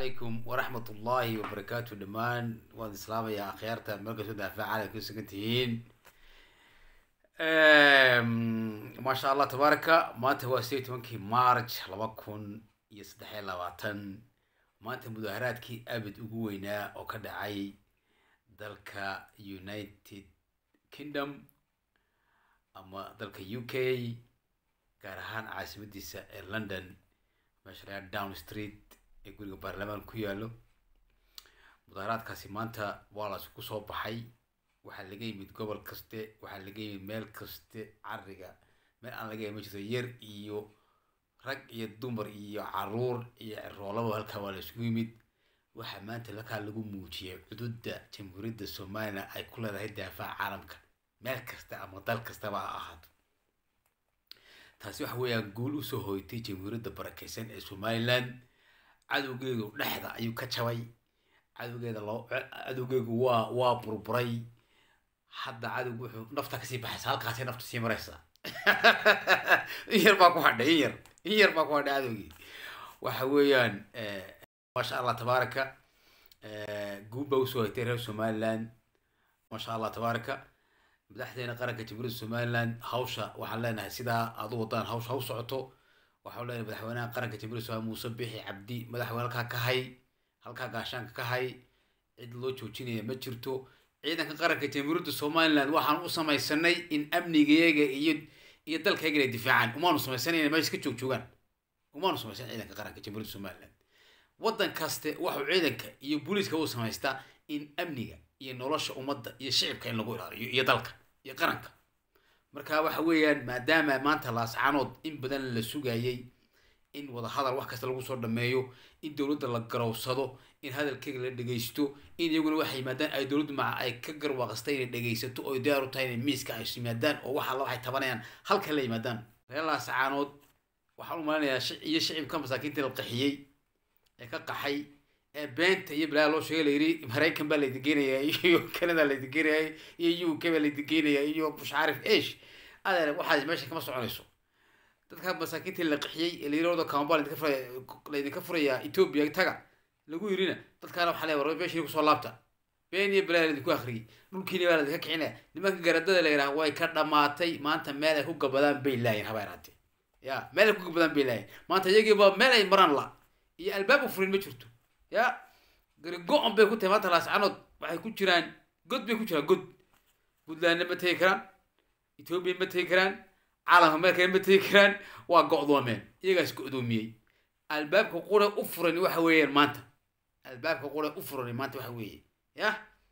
عليكم ورحمة الله وبركاته دمان وان اسلام يا اخيارتا مركز دافع على كل سكنتين. ما شاء الله تبارك ما انت هو سيت منكي مارج لبكون يستحيل لواتن ما انت مظاهراتكي ابد ugu oo ka dhacay dalka United Kingdom ama dalka UK gaar ahaan caasimadiisa ee London meesha Down Street ee guriga baarlamaanka ku yaalo. Mudaharaadkaasi maanta waa la isku soo baxay, waxaa laga yimid gobol kaste, waxaa laga yimid meel kaste cariga meel aan laga yimid yar iyo rag iyo dumar iyo caruur iyo roolaba halka waa la isku yimid. waxaa maanta lagu muujiyay xuduudda jamhuuriyadda Soomaaliya ay ku leedahay daafaca caalamka meel kasta ama dal kasta ba ahaato. taasi waxa weeyaan guul u soo hoytay jamhuuriyadda barakeysan ee Somaliland. cadowgeedu dhexda ayuu ka jabay, cadowgeedu waa burburay. hadda cadowgu wuxuu nafta ka sii baxaysa halkaasay nafta sii maraysa. yar baa ku hadhay yar baa ku hadhay cadowgii. waxa weeyaan ما شاء الله تبارك جوبا وسويتي ريال سومالان ما شاء الله تبارك مدحتنا قرنك جمهورية سومالان هوشة وحلنا سيدا أضوطان هوشة وصعته وحولنا مدحونا قرنك جمهورية سومالان مصبحي عبدي مدحونا لك كهاي هلكا قاشان كهاي عيد لوتشو تشيني مجرتو عيدا قرنك جمهورية سومالان وحن أصلا يسني إن أمني جيجا يدلك هيجري دفاعا وما نصما يسني ما يسكتشو تشوغان وما نصما يسني عيدا قرنك جمهورية سومالان waddan kaste wuxuu ciidanka iyo booliiska u sameystaa in amniga iyo nolosha ummadda iyo shacabka in lagu ilaaliyo iyo dalka iyo qaranka. marka waxa weeyaan maadaama maanta laascaanood in badan la sugayay in wada hadal wax kasta lagu soo dhameeyo, in dawladda la garowsado, in hadalkeega la dhageysto, in iyaguna waxay yimaadaan ay dawladdu ma ay ka garwaaqastay inay dhageysato oo diyaar u tahay inay miiska ay yimaadaan oo waxa la waxay tabanayaan halka la yimaadaan. reer laascaanood waxaan u maleynayaa iyo shacabka masaakiinta la qaxiyay ka qaxay ee beenta iyo bilaa loo sheegay leeyri Mareykan baa la digeynaya iyo Canada la digeynaya iyo UK baa la digeynaya iyo mush arif ايش adeer waxa meesha kama soconayso. dadka masaakiinta la qaxiyay ee leeyro Kampala ka furaya Ethiopia taga lagu yirina dadkana waxa la waray meesha ku soo laabta been iyo bilaa la ku akhriyay dhulkiina waa la ka kicina nimanka garadada la yiraahdo way ka dhamaatay maanta meel ay ku gabadaan bay laayeen habeeraatay ya meel ay ku gabadaan bay laayeen maanta iyagii ba meel ay maran la iyo albaab furin ma jirto ya go'an bay ku tahay maanta laascaanood waxay ku jiraan god bay ku jiraan Puntland ma tagi karaan, Ethiopia ma tagi karaan, caalamka Amerika ma tagi karaan, waa go'doomeen iyagaas go'doomiyay. albaabka qura u furan waxa weeyaan maanta albaabka qura u furan maanta waxa weeye ya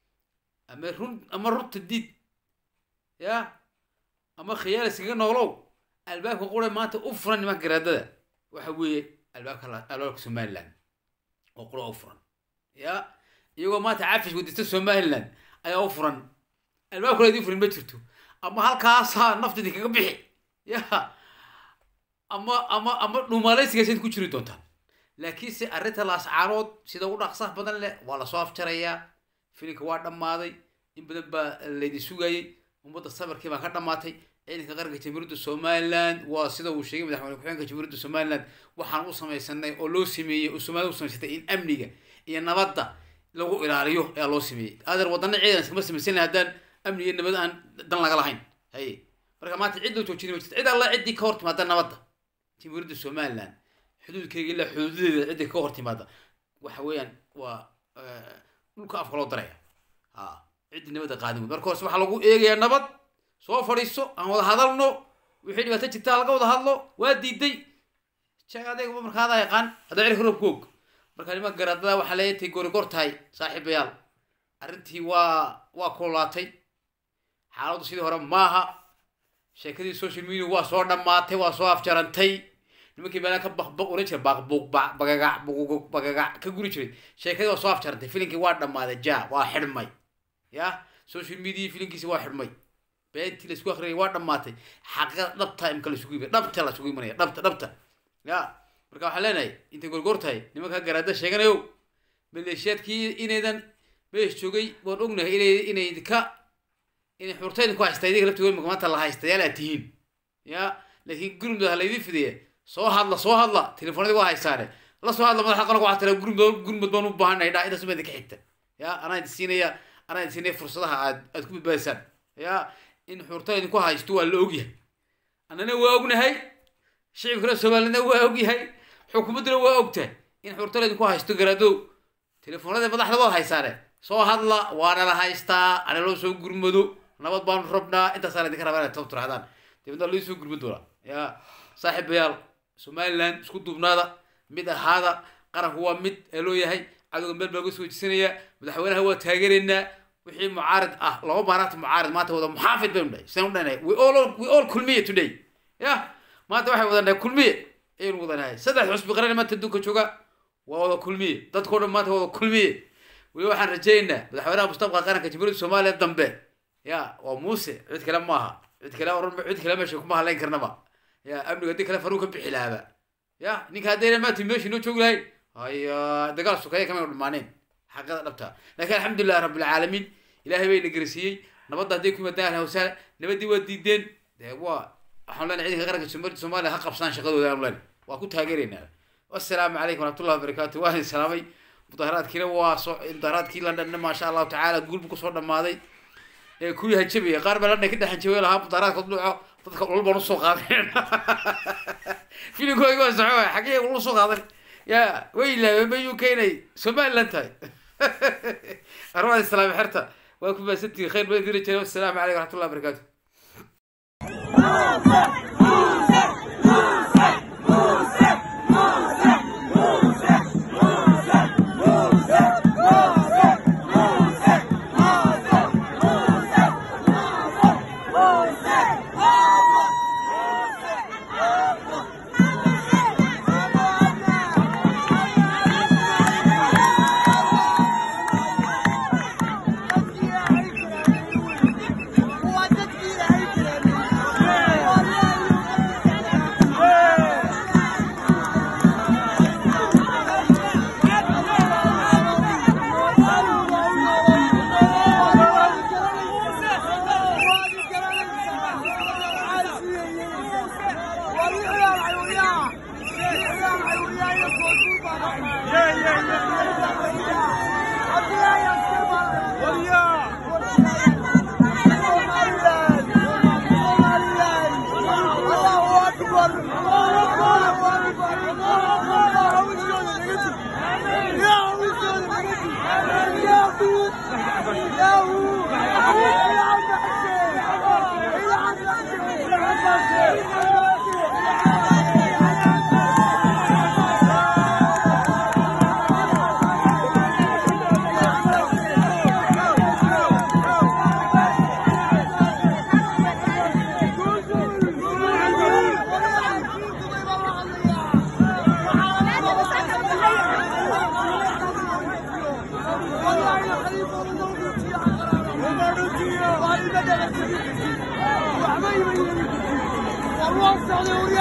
ama runta diid ya ama khiyaal iskaga noolow. albaabka qura maanta u furan nimanka garaadada waxa weeye albaabka Somaliland oo qura u furan ya iyagoo maanta caafish wadista Somaliland ayaa u furan albaabka la furan ma jirto ama halkaas naftida kaga bixi ya ama dhuumalaysiga sida ku jiri doontaan. laakiin si arinta laascaanood sida u dhaqsaha badan leh waa la soo afjaraya. filimka waa dhamaaday in badan baa la sugayay ummadda sabarkii baa ka dhamaatay. ciidanka qaranka jamhuuriyadda Somaliland waa sida uu sheegay madaxweyne ku-xigeenka jamhuuriyadda Somaliland waxaan u sameeysanay oo loo sameeyay oo Soomaaliya u sameysatay in amniga iyo nabadda lagu ilaaliyo ee loo sameeyay. adeer wadana ciidan iska sameeysan hadaan amniga nabad aan dan laga lahayn hay marka maanta cid loo joojin ma jirto. cid alla cid ka hortimaada nabadda jamhuuriyadda Somaliland xuduudkeega ilaa xuduudeeda cid ka hortimaada waxa weeyaan waa dhulka afka loo daraya cid nabadda qaadin. marka hore waxa lagu eegayaa nabad soo fadhiiso aan wada hadalno wixii dhibaato jirta laga wada hadlo waa diiday shaqadeega markaada yaqaan hada cirka roob koog marka nimanka garaadada waxa la yeetay gorgortahay saaxiibayaal arintii waa koolaatay xaaladdu sidii hore maaha. sheekadii social media waa soo dhamaatay waa soo afjarantay. nimankii meelaha ka baqbaq oran jiray bagaga ka guri jiray sheekadii waa soo afjarantay. filimkii waa dhamaaday waa xidhmay ya social media filimkiisi waa xidhmay beentii la isku akhriyay waa dhamaatay. xaqiiqada dhabta imka la isugu yimid dhabta la isugu imanaya dhabta ya marka waxa leenahay inta gorgortahay nimanka garaada sheeganayo maleeshiyaadkii inaydan meesh joogay waan ognahay inay xurtayn ku haystay idiga laftooda maanta la haystayaal aad tihiin ya laakiin gurmada la idin fidiye soo hadla telefoonada waa haysaane la soo hadla madaxa qaranka waxaa tira gurmud baan u baahannahay dhaa intaas meeda ka xigta ya anaa idin siinaya fursadaha aad ku badbaadisaan ya in xurtada idinku haysto waa la ogyahay annana waa ognahay shicibkana soomaalina waa ogyahay xukuumadduna waa ogtahay in xurtada idinku haysto garaadow telefoonada madaxda waad haysaane soo hadla waana la haystaa ana loo soo gurmado nabad baanu rabnaa intaasaan idinka rabaa inaad taba tirahdaan dibadna loo soo gurmad doonaa ya saaxiibayaal somaliland isku duubnaada mid ahaada qaranku waa mid ee loo yahay cadowga meel baa laga soo jeesanayaa madaxweynaha waa taageeraynaa wixii mucaarid ah laba maaraanta mucaarid maanta wada muxaafid baynu dhahay sidaan u dhahnahay we all kulmiye today ya maanta waxay wadanahay kulmiye ayaynu wadanahay saddex xusbi qaran maanta adduunka jooga waa wada kulmiye dadkoo dhan maanta wada kulmiye weli waxaan rajaynaynaa madaxweynaha mustaqbalka qaranka jamhuuriyadda soomaaliya dambe ya waa muuse cid kale maaha cid kale meesha kuma halayn karnaba ya amniga haddii kale faruu ka bixi lahaaba ya ninka haddayna maanta meesha inoo joogi lahayn haya dagaal sukaya kama dhamaaneen xaqada dhabta laakiin alxamdulilah rabbilcaalamiin ilaahay bayna garsiiyey nabadda hadday ku yimaadaan ahlan wasahlan nabaddii waa diideen dee waxaan leenahay ciidanka qaranka jamhuuriyadda soomaaliya ha qabsaan shaqadooda aan leenahay waa ku taageeraynaa wassalaamu calaykum waraxmatullahi wabarakaatu waan salaamay mudaharaadkiina mudaharaadkii londonna maasha allahu tacaala guulbu kusoo dhammaaday kuwii hajabaya qaar baa london ka dhex hanjabay lahaa mudaharaadka dhuco dadka ulul baan usoo qaadan filimkoogi waa soco xagee ulul soo qaadan ya way ilaaween ma uk inay somaliland tahay arwaad islaami xerta waa ku maasantihi khayr badan diri jiray wassalaamu calaykum waraxmatullahi wabarakaatu والله